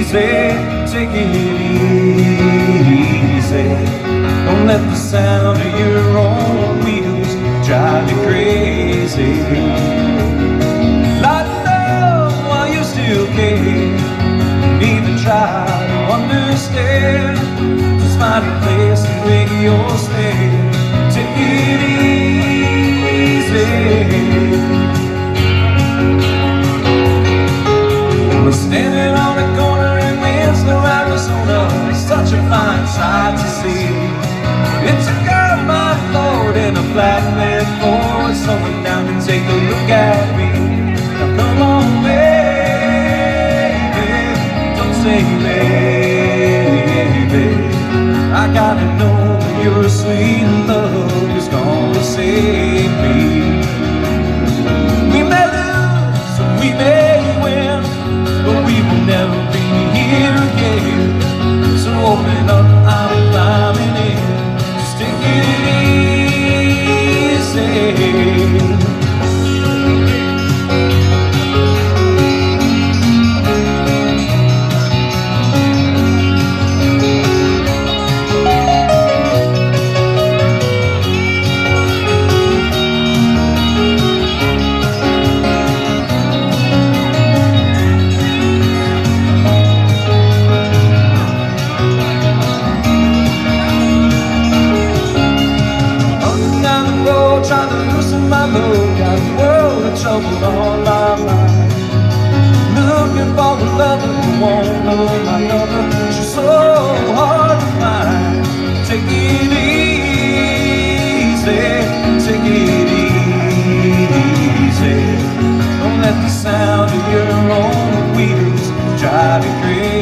take it easy. Don't let the sound of your own wheels drive you crazy. Lighten up while you still care. Even try to understand. Just find a place and make your stand. Take it easy. We're standing on the corner in Winslow, Arizona. Such a fine sight to see. It's a girl, my Lord, in a flatbed Ford, slowing down to take a look at me. Now come on, baby, don't say baby. I gotta know that your sweet love is gonna save me. We may lose and we may win, but we will never be here again. So open up, I'm climbing in. Just take it easy. Trying to loosen my load, got a world of trouble on my mind. Looking for the lover who won't love my lover. She's so hard to find. Take it easy, take it easy. Don't let the sound of your own wheels drive you crazy.